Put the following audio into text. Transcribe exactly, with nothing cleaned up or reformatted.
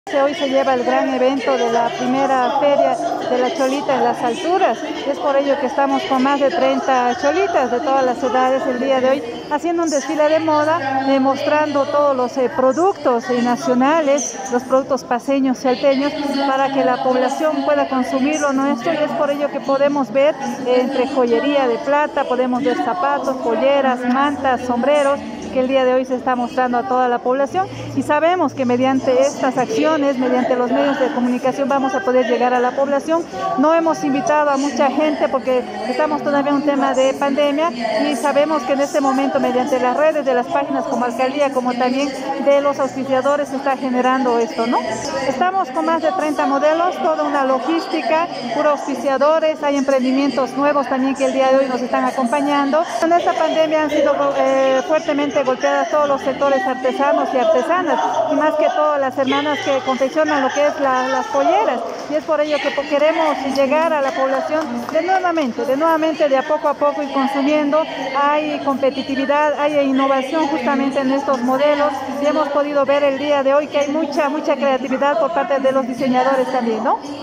Hoy se lleva el gran evento de la primera feria de la cholita en las alturas. Es por ello que estamos con más de treinta cholitas de todas las edades el día de hoy, haciendo un desfile de moda, eh, mostrando todos los eh, productos eh, nacionales, los productos paseños, salteños, para que la población pueda consumir lo nuestro. Y es por ello que podemos ver eh, entre joyería de plata, podemos ver zapatos, polleras, mantas, sombreros, que el día de hoy se está mostrando a toda la población, y sabemos que mediante estas acciones, mediante los medios de comunicación, vamos a poder llegar a la población. No hemos invitado a mucha gente porque estamos todavía en un tema de pandemia, y sabemos que en este momento, mediante las redes de las páginas como alcaldía, como también de los auspiciadores, se está generando esto, ¿no? Estamos con más de treinta modelos, toda una logística, puros auspiciadores, hay emprendimientos nuevos también que el día de hoy nos están acompañando. En esta pandemia han sido eh, fuertemente golpeadas todos los sectores artesanos y artesanas, y más que todo las hermanas que confeccionan lo que es la, las polleras, y es por ello que queremos llegar a la población de nuevamente, de nuevamente de a poco a poco ir consumiendo. Hay competitividad, hay innovación justamente en estos modelos, y hemos podido ver el día de hoy que hay mucha, mucha creatividad por parte de los diseñadores también, ¿no?